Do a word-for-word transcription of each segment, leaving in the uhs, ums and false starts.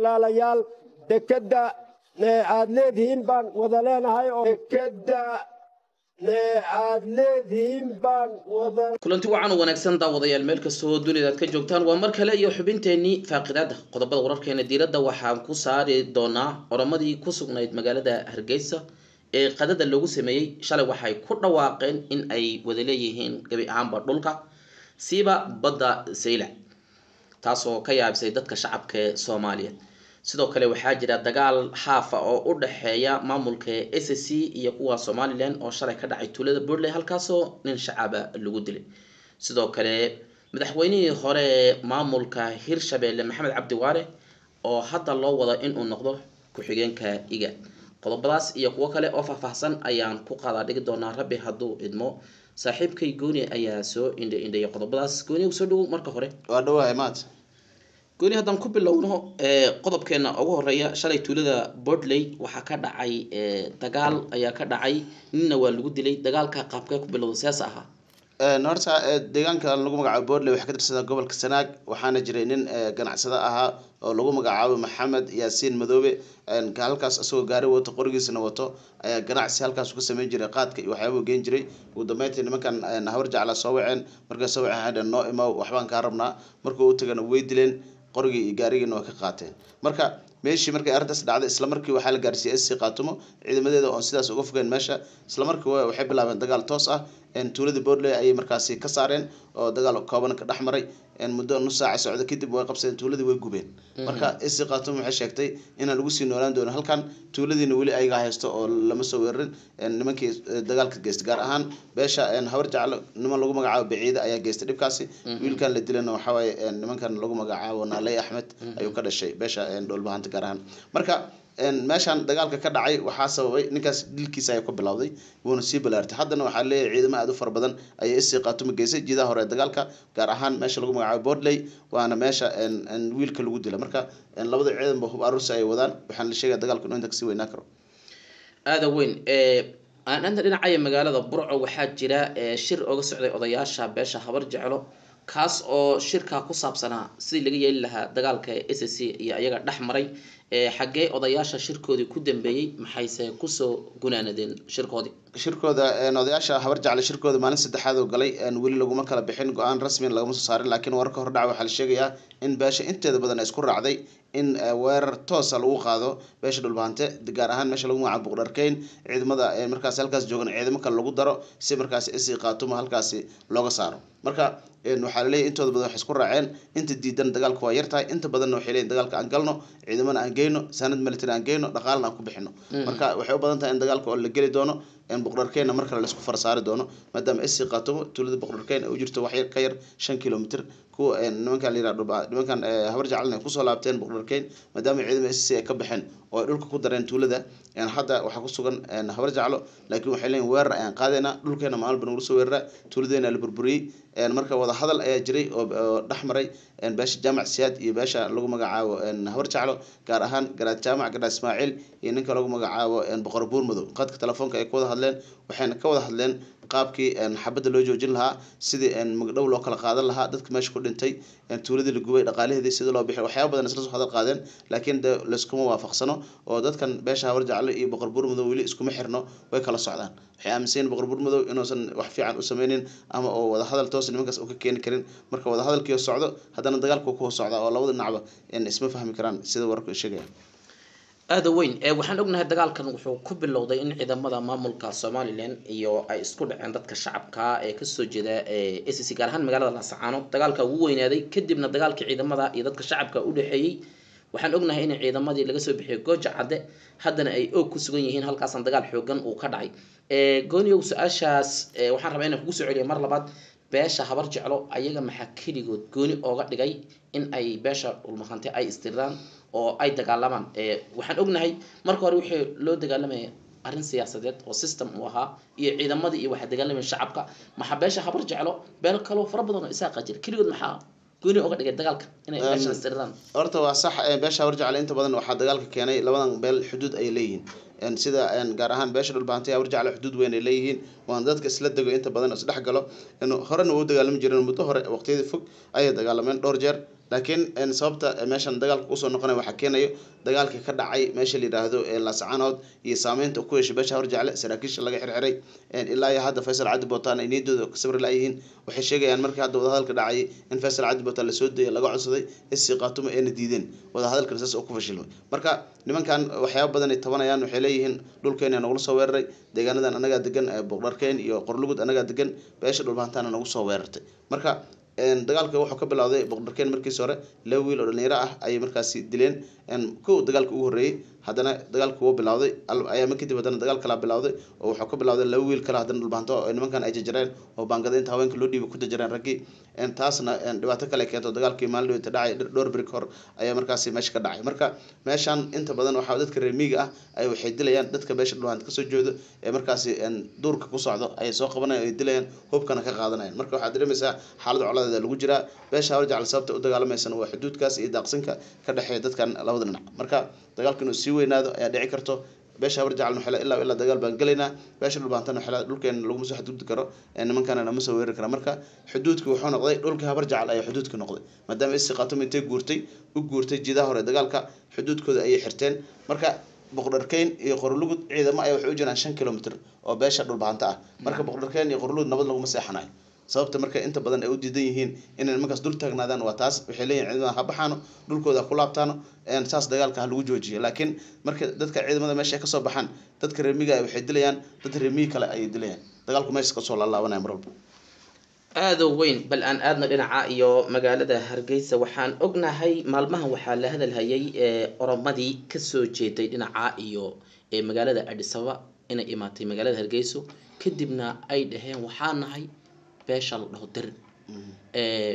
لا ليال دكدا aad leedihiin baan wada leenahay oo dekada aad leedihiin baan wada kulanti wacan wanaagsan daawadayaal meel kastoo dunida aad ka joogtaan waa mar kale iyo xubinteeni faaqidaada qodobada wararkeena diiradda waxaan ku saari doonaa oramadii ku sugnayd magaalada Hargeysa ee qadada lagu sameeyay shalay waxay ku dhawaaqeen in ay wada leeyihiin gabi ahaanba dhulka siiba badda Saylac taasoo ka yaabisay dadka shacabka ee Soomaaliyeed sidoo kale waxaa jira dagaal xaafa oo u dhaxeeya maamulka S S C iyo kuwa Somaliland oo shalay ka dhacay tuulada Buurley halkaasoo nin shacab lagu dilay sidoo kale madaxweynihii hore maamulka Hirshabelle Maxamed Cabdi Waare oo hadda loo wado in uu noqdo ku xigeenka iga qodobadaas iyo kuwa kale oo faahfaahsan ayaan ku qaada dhigi doonaa rabbi hadduu idmo saaxiibkay gooni ayaa soo indha indhay qodobadaas gooni u soo dhaw marka hore waa dhawahay maad gooni haddaan ku bilowno ee qodobkeena ugu horeeya shalay tuulada Buurley waxa ka dhacay ee dagaal ayaa ka dhacay ninna waa lagu dilay dagaalka qaabka ku bilowday siyaas aha ee horta deegaanka lagu magacaabo Buurley waxa ka tirsan gobolka Sanaag waxaana jiray nin ganacsade ahaa oo lagu magacaabo Maxamed Yaasiin Madoobe een halkaas asoo gaari wato qorigiisana wato ayaa ganacsi halkaas ku sameyn jiray qaadka iyo waxyaabo geen jiray ugu dambeyntii nimankan hawar jacla soo waceen markay soo waceen noo imo waxbaan ka rabnaa markuu u tagana way dileen qorigii iyo gaarigiina waa ka qaateen marka meeshii markay arrintaas dhacday isla markii waxa la gaarsiiyay S C Qaatumo ciidamadeeda oo sidaas uga fogeen meesha isla markii waxay bilaabeen dagaal toos ah in tuulada Buurley ay markaasi ka saareen oo dagaal kooban ka dhaxmaray in muddo nus saac socdo kadib way qabsadeen tuuladii way gubeen marka S C Qaatumo waxay sheegtay in lagu sii noolaan doono halkan tuuladiina wali ay haysto oo lama soo weerarin nimankii dagaalka geystay gaar ahaan beesha in hawar jaclo niman lagu magacaabo Baciida ayaa geystay dhibkaasi wiilkan la dilayna waxa way nimankan lagu magacaabo Naalay Axmed ayuu ka dhashay beesha in dhulbaanta gaar ahaan marka een meeshan dagaalka ka dhacay waxa sababay ninkaas dilkiisa ay ku bilowday wuuna sii balaartay haddana waxa leeyahay ciidamo aad u far badan ay S C Qaatumo geysay jiidaha hore dagaalka gaar ahaan meesha lagu magacaabo Buurley waana meesha een wiilka lagu dilay marka een labada ciidanba hub aruus ay wadaan waxaan la sheegay dagaalku inuu inta ka sii weynaa karo aada weyn ee aan anta dhinacaya magaalada Burco waxaa jira shir uga socday odayaasha beesha habar jeclo kaas oo shirka ku saabsanaa sidii laga yeeli lahaa dagaalka S S C iyo ayaga dhaxmaray ee xagee odayaasha shirkoodii ku dambeeyay maxayse ku soo gunaanadeen shirkoodii shirkooda een odayaasha habar jecel shirkooda maalin saddexaad oo galay een wali lagu ma kala bixin go'aan rasmi ah lagu soo saaray laakiin warka hor dhac waxa la sheegayaa in beesha inteeda badan ay isku raacday in weerar toos ah lagu qaado beesha dhulbaante gaar ahaan meesha lagu magacaabo Buurarkeyn ciidamada ee markaas halkaas joogan ciidamo kale lagu daro si markaas S C Qaatumo halkaas looga saaro marka een waxa la leeyahay intooda badan wax isku raaceen inta diidan dagaalku waa yartahay inta badan waxay leeyihiin dagaalka aan galno ciidamada aan geeyno sanad military aan geeyno dhaqaalna aan ku bixino marka waxay u badan tahay in dagaalka oo la gali doono in Buurarkeyn marka la isku farsaari doono maadaama S C Qaatumo tuulada Buurarkeyn u jirto wax yar ka yar shan kiiloomitir ku nimankan la yiraahdo nimankan habar jacalna ku soo laabteen Buurarkeyn maadaama ciidamada S C ay ka baxeen oo dhulka ku dareen tuulada in hadda waxa ku sugan habar jaclo laakiin waxay leeyihiin weerar aan qaadayna dhulkeena maal baan ugu soo weeraraa tuuladeena la burburiyay een marka wada hadal ayaa jiray oo dhaxmaray een beesha jaamac siyaad iyo beesha lagu magacaabo een habar jaclo gaar ahaan garaad jaamac garaad Ismaaciil iyo ninka lagu magacaabo een boqor buur madow qadka telefoonka ay ku wada hadleen waxayna ka wada hadleen qaabkii een xabada loo joojin lahaa sidii een magdhow loo kala qaadan lahaa dadka meesha ku dhintay een tuuladii la gubay dhaqaalaheedii sidii loo bixi waxyaabo badan isla soo hadal qaadeen laakiin la iskuma waafaqsano oo dadkan beesha habar jaclo iyo boqor buur madow wali iskuma xirno way kala socdaan waxay aaminsan boqor buur madow inuusan wax fiican u sameeynin ama oo wada hadal toos nimankaas u ka keeni karin marka wada hadalkii socdo haddana dagaalku ku socda oo labada dhinacba in isma fahmi karaan sida warku sheegay aada weyn ee waxaan ognahay dagaalkan wuxuu ku bilowday in ciidamada maamulka Somaliland iyo ay isku dhaceen dadka shacabka ee ka soo jeeda ee S C gaar ahaan magaalada Laascaanood dagaalka ugu weynaaday kadibna dagaalkii ciidamada iyo dadka shacabka u dhaxeeyay waxaan ognahay in ciidamadii laga soo bixiyay Gooja Cadde haddana ay oo ku sugan yihiin halkaas dagaal xoogan uu ka dhacay ee gooniyow su'aashaas waxaan rabaa inaan kugu soo celiyo mar labaad beesha habar jeclo ayaga maxaa kaligood gooni ooga dhigay in ay beesha dhulmaqante ay istiraan oo ay dagaalamaan ee waxaan ognahay marka hore wixii loo dagaalamay arrin siyaasadeed oo system u ahaa iyo ciidamadii iyo waxa dagaalamay shacabka maxaa beesha habar jeclo beel kale fara badan oo isaaq jir kaligood maxaa gooni ooga dhigay dagaalka inay beesha istiraan horta waa sax beesha habar jeclo inta badan waxa dagaalka keenay labadan beel xuduud ay leeyihiin ان سيدا ان gaar ahaan beesha dhulbaantay warjac la xuduud weyn ay leeyihiin waan dadka isla dago inta badan is dhax galo inuu horena uu dagaalami jireen muddo hore waqtiyada fog ay dagaalameen dhowr jeer laakiin een sababta meeshan dagaalka u soo noqonay waxa keenayo dagaalka ka dhacay meesha la yiraahdo ee Laascaanood iyo saameynta ku yeeshay beesha Habarjacle saraakiisha laga xirxiray een ilaa iyo hadda Faysal Cabdi Bootaan ay niidooda ka sabir laayihiin waxay sheegayaan markii hadda wada hadalka dhacay in Faysal Cabdi Bootaan la soo deeyay laga codsaday isii qaatumo ay diideen wada hadalka saas oo ku fashilmay marka nimankan waxyaabo badan ay tabanayaan waxay leeyihiin dhulkeena nagu soo weeraray deegaanadan anaga degan Boqorkeen iyo Qorlugud anaga degan beesha dhulbaantaana nagu soo weerartay marka een dagaalka wuxuu ka bilowday Boqorkeen markii hore laba wiil oo dhalinyaro ah ay markaas dileen een ku dagaalka ugu horeeyay haddana dagaalku uu bilowday ayaa markii dib haddana dagaal kala bilowday oo wuxuu ka bilowday laba wiil kala haddana dhulbaanto oo nimankan ay jajareen oo baangada inta haweenka loo dhiibay ku jajareen ragii een taasna een dhibaato kale keento dagaalkii maalin inta dhacay dhowr bari hor ayaa markaas meesha ka dhacay marka meeshan inta badan waxa dadka reer miyiga ah ay waxay dilayaan dadka beesha dhulbaanto ka soo jeedo ee markaas een duurka ku socdo ay soo qabanayaan ay dilayaan hubkana ka qaadanayaan marka waxa dareemaysaa xaalad coladeed lagu jira beesha Habarjacle sababta u dagaalamaysan waa xuduudkaas iyo daaqsinka ka dhaxeeya dadkan labada dhinac marka dagaalku inuu sii weynaado ayaa dhici karto beesha Habarjacle waxay ilaa ilaa dagaal baan galeynaa beesha dhulbaantana waxay dhulkeen lagu soo xadgudbi karo ee nimankana ma soo weerari kara marka xuduudku wuxuu noqday dhulka Habarjacle ay xuduudka noqday maadaama isii qaatumo intay guurtay u guurtay jiidaha hore dagaalka xuduudkooda ay xirteen marka Boqorkeen iyo Qorlugud ciidamo ay wax u jiraan shan kiiloomitir oo beesha dhulbaanta ah marka Boqorkeen iyo Qorlugud nabad lagu ma seexanayo sababta marka inta badan ay u diidan yihiin inay markaas dul taagnaadaan waa taas waxay leeyihiin ciidamada ha baxaano dhulkooda ku laabtaano een saas dagaalka ha lagu joojiyo laakiin marka dadka ciidamada meesha ka soo baxaan dadka reer miyiga ay waxay dilayaan dad reer miyi kale ay dilayaan dagaalku meesha ka soo laalaabanaya mar walba aad u weyn bal aan aadna dhinaca iyo magaalada Hargeysa waxaan ognahay maalmahan waxaa la hadalhayay ee oromadii ka soo jeeday dhinaca iyo ee magaalada Addis Ababa inay imaatay magaalada Hargeysa kadibna ay dhaheen waxaan nahay beesha la dhaho dir ee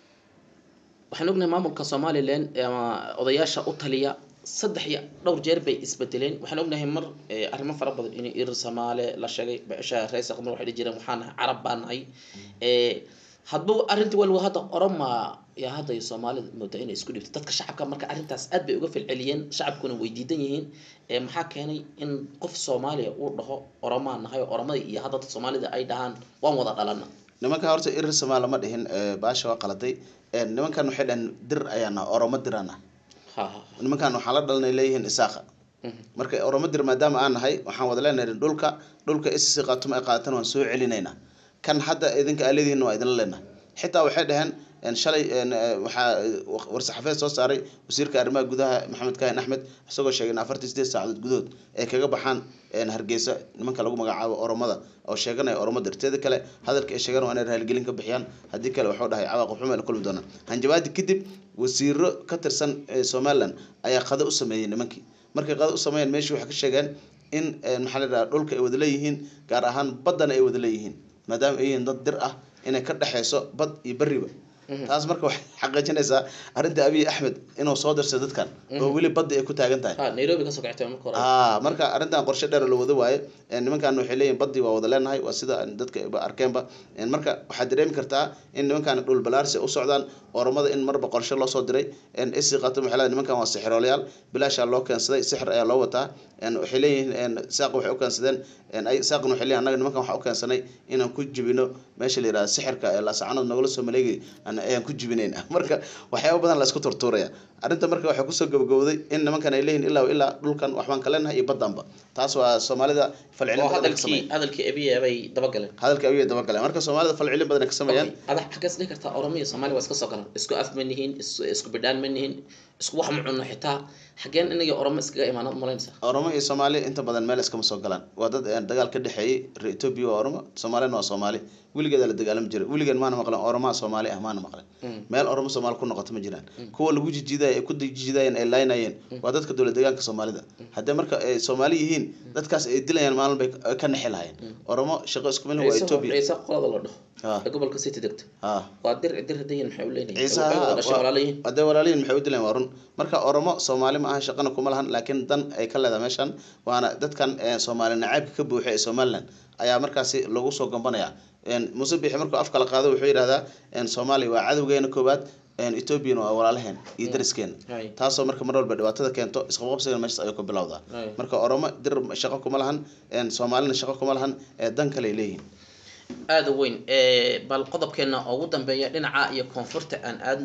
waxaan ognahay maamulka Somaliland ama odayaasha u taliya saddex iyo dhowr jeer bay isbedeleen waxaan ognahay mar arrimo fara badan in ir Soomaali la sheegay beesha ra'iisul qamar waxay jireen waxaan Arab baan nahay ee hadba arintii walba hadda Oroma ya hadda Soomaalida moodaa inay isku dhibto dadka shacabka marka arintaas aad bay uga falceliyeen shacabkuna way diidan yihiin ee maxaa keenay in qof Soomaaliya uu dhaho Oroma nahay Oromada iyo hadda Soomaalida ay dhahaan waan wada dhalana nimanka horta ir Soomaali ma dhihin baasha waa qaladay ee nimankan waxay dhan dir ayaana Oromo dirana ha nimankan waxa la dhalnay leeyihiin isaaqa marka Oromo dir maadaama aan nahay waxaan wada leenahay dhulka dhulka isii qaatumo ay qaatan waan soo celinayna kan hadda idinka aleediin waa idin leenahay xitaa waxay dhahan ان شلي waxa warsaxaafeed soo saaray wasiirka arrimaha gudaha Maxamed Kaahin Axmed isagoo sheegay in afartan iyo siddeed saacadood gudood ay kaga baxaan in Hargeysa nimanka lagu magacaabo Oromada oo sheeganay Oromo dirteeda kale hadalka ay sheegan waa inay raaligelin ka bixiyaan hadii kale wuxuu dhahay cawaaqib xumo la kulmi doona hanjabaad kadib wasiiro ka tirsan Somaliland ayaa qada u sameeyay nimankii markay qada u sameeyeen meeshii waxa ka sheegan in maxaa la yiraahdaa dhulka ay wada leeyihiin gaar ahaan badana ay wada leeyihiin maadaama ay yihiin dad dir ah inay ka dhaxayso bad iyo bariba taas marka wax xaqajinaysa arinta Abiy Ahmed inuu soo dirsay dadkan oo wali bad ay ku taagan tahay ha Nairobi ka soo kactay marka hore ah marka arintan qorshe dheer loo wada waaye nimankan waxay leeyihiin badii waa wada leenahay waa sida dadka arkeenba marka waxa dareemi kartaa in nimankan dhul balaarsi u socdaan Oromada in marba qorshe loo soo diray in isii qato maxaa nimankan waa sixroolayaal bilaash loo keensaday sixir ayaa loo wataa in waxay leeyihiin saaq waxay u keensadeen in ay saaqna waxay leeyihiin anaga nimankan waxa u keensanay inaan ku jibino meesha la yiraahdo sixirka ee Laascaanood nagala soo maleegay ayaan ku jibinayna marka waxyaabo badan la isku tortuuraya arinta marka waxa ku soo gabagabowday in nimankan ay leeyihiin ilaa ilaa dhulkan waxbaan ka leenahay iyo badanba taas waa Soomaalida falcelin badan ka sameeyay hadalkii Abiy ay daba galeen hadalkii Abiy daba galeen marka Soomaalida falcelin badan ka sameeyaan ada xagas dhig kartaa Oromo iyo Soomaali waa iska soo galaan isku afmanihiin isku bidaan manihiin isku wax mucuno xitaa xageen inaga Oromo iskaga imaanad malaynaysa Oromo iyo Soomaali inta badan meel iska soo galaan waa dad dagaal ka dhaxeeyay Ethiopia waa Oromo Soomaaliya waa Soomaali wiligeed la dagaalam jiray wiligeed maana maqlan Oromo Soomaali ah maana maqlan meel Oromo Soomaali ku noqoto ma jiraan kuwa lagu jijiday ay ku jijidaayeen ay laynayeen waa dadka dawladda deegaanka Soomaalida hadda marka ay Soomaali yihiin dadkaas ay dilayaan maalin bay ka naxilahayeen Oromo shaqo isku mid waa Ethiopia Ciisa qolada la dhaho gobolka City degta ah waa dir dir hadeen maxay u leeyihiin Ciisa hadda walaalihiin maxay u dileen warun marka Oromo Soomaali ma aha shaqana kuma lahan laakiin dan ay ka leedahay meeshan waana dadkan Soomaali nacaybka ka buuxay ee Somaliland ayaa markaasi lagu soo gambanaya in musabix markuu afka la qaado wuxuu yiraahdaa in Soomaali waa cadawgeena koobaad in Ethiopia waa walaalaheen iyo dariskeena taasoo marka mar walba dhibaatada keento isqabqabsiga meesha ay ku bilowdaa marka Oromo dir shaqo kuma lahan in Soomaalina shaqo kuma lahan ee dan kale leeyihiin aad u weyn ee bal qodobkeena ugu dambeeya dhinaca iyo koonfurta aan aadno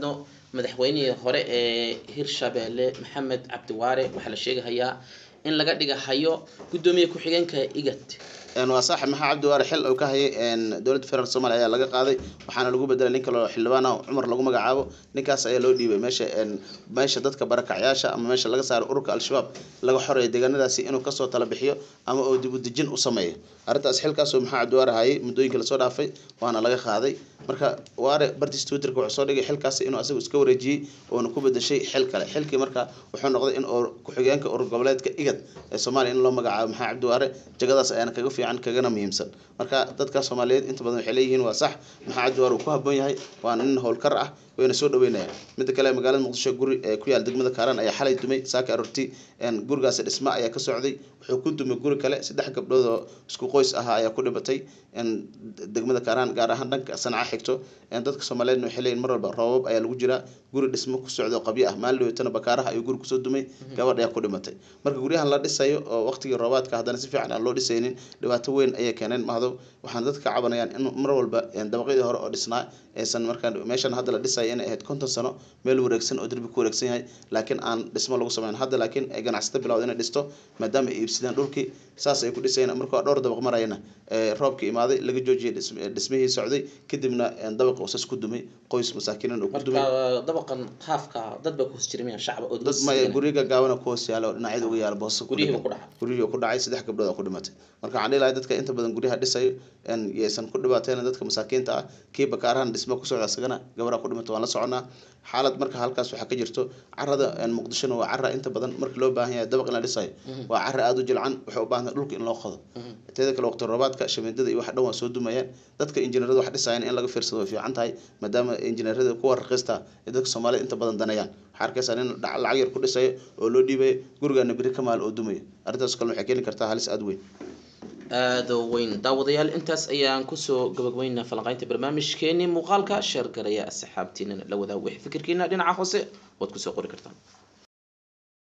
madaxweynihii hore ee Hirshabelle Maxamed Cabdi Waare waxaa la sheegayaa in laga dhigayo gudoomiye ku-xigeenka IGAD een waa saax maxaa Cabdi Waare xil uu ka hayay een dawladda federaalka Soomaaliya ayaa laga qaaday waxaana lagu bedelay nin kale oo xildhibaan ah Cumar lagu magacaabo ninkaas ayaa loo dhiibay meesha een meesha dadka barakacyaasha ama meesha laga saaro ururka al-shabaab laga xoreeyay deegaanadaasi inuu kasoo tala bixiyo ama oo dib u dejin u sameeyo arrintaas xilkaas oo maxaa Cabdi Waare hayay muddooyinka la soo dhaafay waana laga qaaday marka Waare bartiis Twitter-ka wuxuu soo dhigay xilkaas inuu asagu iska wareejiyay oo ku bedeshay xil kale xilkii marka wuxuu noqday in oo ku-xigeenka urur goboleedka IGAD ee Soomaaliya in loo magacaabo maxaa Cabdi Waare jagadaas ayaana kaga fiican kagana muhiimsan marka dadka Soomaaliyeed inta badan waxay leeyihiin waa sax maxaa Cabdi Waare uu ku habboon yahay waa nin howlkar ah wayna soo dhaweynayaan mid kale magaalada Muqdisho guri ku yaal degmada Kaaraan ayaa xalay dumay saaka arurti een gurigaas dhisma ayaa ka socday wuxuu ku dumay guri kale saddex gabdhood oo isku qoys ah ayaa ku dhibatay een degmada Kaaraan gaar ahaan dhanka Sanca xigto een dadka Soomaaliyeed waxay leeyihiin mar walba roobab ayaa lagu jira guri dhismo ku socdo qabyo ah maalin dhawtana bakaaraha ayuu guri ku soo dumay gabadh ayaa ku dhimatay marka guryahan la dhisayo oo waqtigii roobaadka haddana si fiican aan loo dhisaynin dhibaato weyn ayay keeneen mahado waxaan dadka ka cabanayaan in mar walba dabaqyadii hore oo dhisnaa aysan markaan meeshan hadda la dhisay inay ahayd konton sano meel wareegsan oo darbi ku wareegsan yahay laakiin aan dhismo lagu sameyn hadda laakiin ay ganacsato bilowday inay dhisto maadaama ay iibsadaan dhulkii saas ay ku dhisayeen marka dhowr dabaq marayna ee roobka imaaday laga joojiyay dhismihii socday kadibna dabaq uu sas ku dumay qoys masaakiin oo ku dumay marka dabaqan qaafka dad ba ku jirmiyaan shacab oo dad ma guriga gaabana ku hoos yaalo dhinacyada uga yaal boos guriga ku dhacay guriga ku dhacay saddex gabdhood oo ku dhimatay marka aan ilaahay dadka inta badan guriga dhisay in yeesan ku dhibaateen dadka masaakiinta ah kii bakaarahan dhismo ku socda asagana gabadha ku dhimatay waan la soconaa xaalad marka halkaas waxa ka jirto carrada in Muqdisho waa carra inta badan marka loo baahan yahay dabaq in la dhisayo waa carra aad u jilcan wuxuu u baahan yahay dhulka in loo qodo teeda kale waqti roobaadka shamiindada iyo wax dhan waa soo dumayaan dadka injineerada wax dhisayaan in laga fiirsado way fiican tahay maadaama injineerada kuwa raqiista ee dadka Soomaaliyeed inta badan danayaan waxa arkaysan in lacag yar ku dhisayo oo loo dhiibay guriga biri kamaal oo dumayo arrintaas kale waxay keeni kartaa halis aad weyn aad weyn daawadayaal intaas ayaan kusoo gabagabeynaa falanqaynta barnaamijkeeni muuqaalka sheer garaya asxaabtiina la wadaag wixii fikirkiina dhinaca hoose waad kusoo qori kartaan